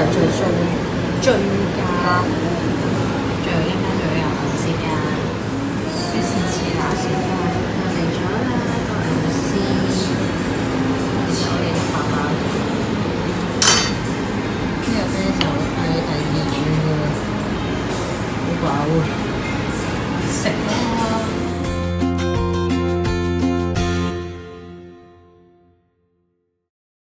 做追加， 仲有一間仲有時間，於是遲啦時間，我嚟咗啦，個老師，其實我哋都爸爸，呢個啤酒係第二轉㗎喎，好飽喎，食啦〜